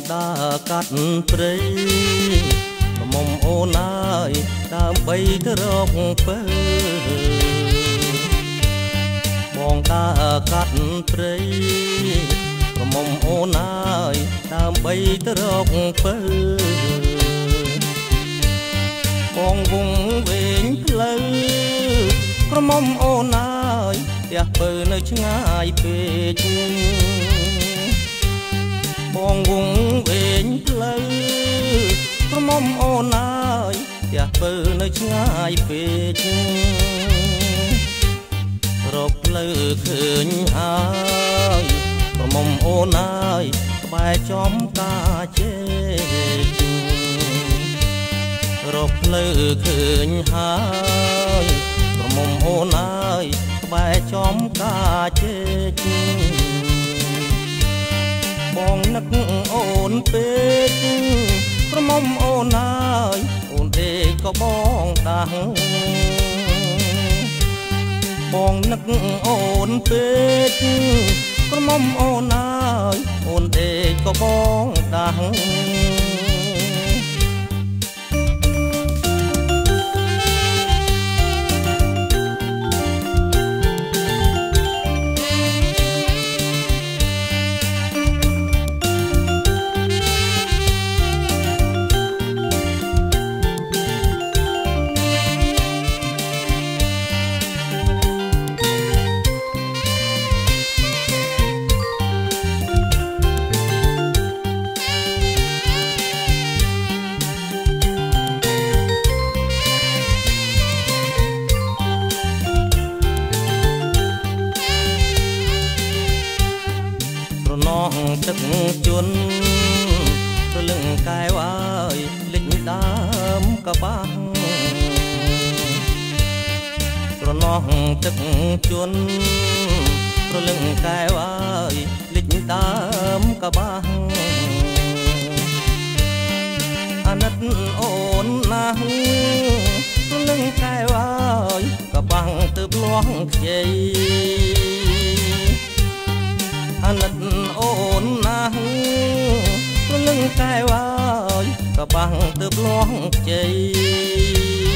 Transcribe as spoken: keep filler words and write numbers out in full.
ដើរកាត់ព្រៃមុំអូនអើយដើម្បីទៅរកពើបងដើរកាត់ព្រៃមុំអូនអើយដើម្បីទៅរកពើបងវងវែងផ្លូវក្រមុំអូនអើយផ្ទះពើនៅឆ្ងាយពេកបងវងវែងផ្លូវក្រមុំអូនអើយផ្ទះពើនៅឆ្ងាយពេករកផ្លូវឃើញហើយក្រមុំអូនអើយក្បែរចំការជែករកផ្លូវឃើញហើយក្រមុំអូនអើយក្បែរចំការជែកបងនឹកអូនពេកក្រមុំអូនអើយអូនទេក៏បងដាស់បងនឹកអូនពេកក្រមុំអូនអើយអូនទេក៏បងដាស់ទឹកជន់ព្រលឹងកែវអើយលិចដើមកបាំងស្រណោះទឹកជន់ព្រលឹងកែវអើយលិចដើមកបាំងអាណិតអូនណាស់ព្រលឹងកែវអើយកបាំងទើបលាស់ខ្ចីអាណិតអូនណាស់ព្រលឹងកែវអើយកបាំងទើបលាស់ខ្ចី